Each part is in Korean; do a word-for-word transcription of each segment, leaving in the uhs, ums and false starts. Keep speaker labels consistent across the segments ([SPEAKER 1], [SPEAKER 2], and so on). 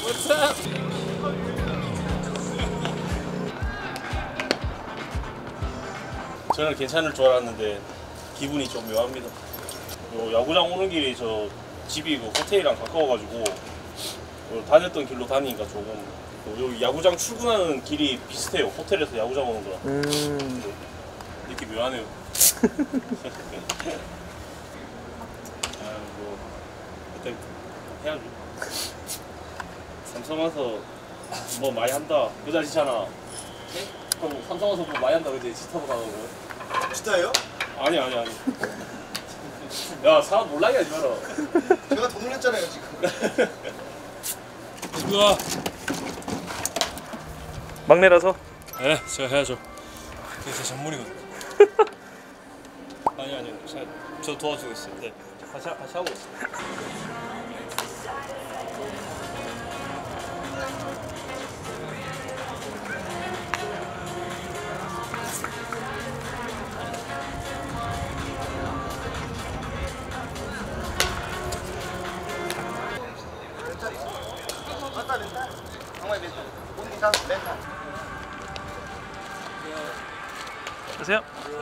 [SPEAKER 1] What's up? 저는 괜찮을 줄 알았는데 기분이 좀 묘합니다. 요 야구장 오는 길이 저 집이 그 호텔이랑 가까워가지고 다녔던 길로 다니니까 조금 여기 야구장 출근하는 길이 비슷해요. 호텔에서 야구장 오는 거랑. 음. 느낌 묘하네요. 아, 뭐 그때 해야죠. 삼성 와서 뭐 많이 한다. 그 자리잖아. 네? 그럼 삼성 와서 뭐 많이 한다 그지? 치타고 가고.
[SPEAKER 2] 진짜예요?
[SPEAKER 1] 아니 아니 아니. 야 사람 몰라게 하지 마라.
[SPEAKER 2] 제가 더 놀랬잖아요 지금.
[SPEAKER 1] 누가?
[SPEAKER 3] 막내라서?
[SPEAKER 1] 네, 제가 해야죠. 그게 제 전문이거든요. 아니 아니요, 제가 저 도와주고 있어요. 네, 같이 같이 하고 있어요.
[SPEAKER 2] 멘탈 멘탈? 정말 멘탈. 온 이상 멘탈.
[SPEAKER 3] 안녕하세요.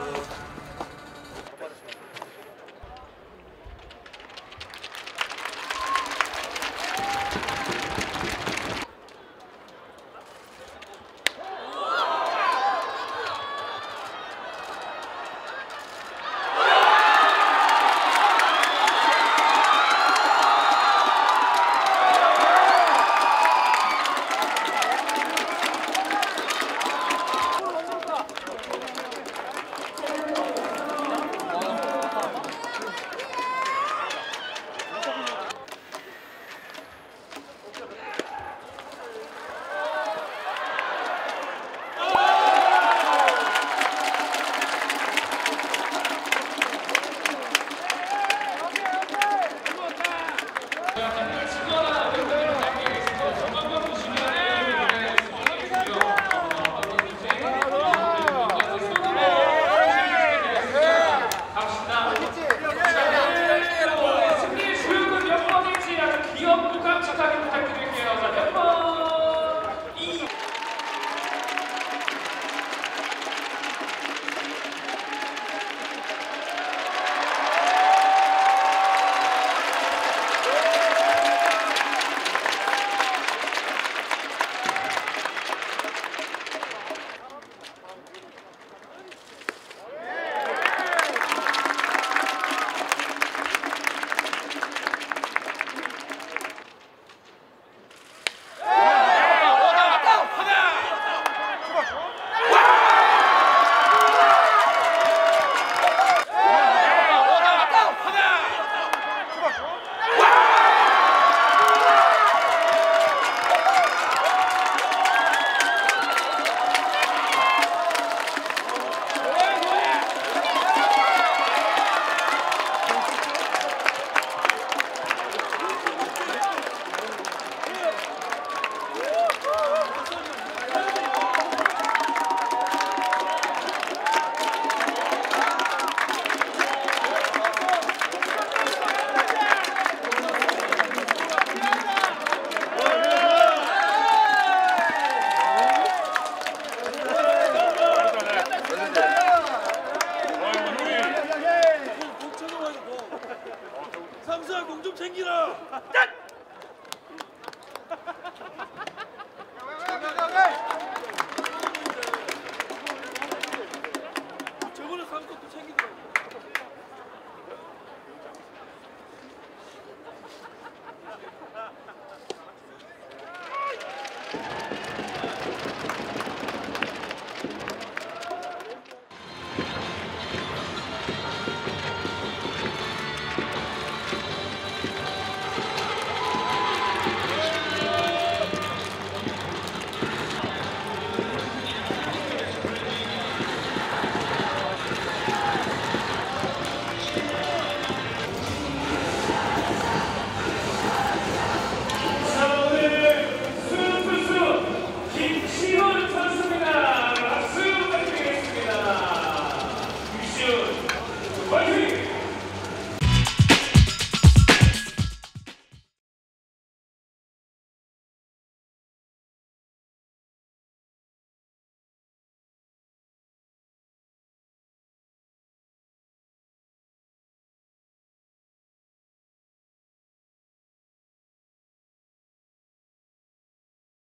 [SPEAKER 1] 삼수야 공 좀 챙기라. 저거는 삼수도 챙기더라고.
[SPEAKER 3] you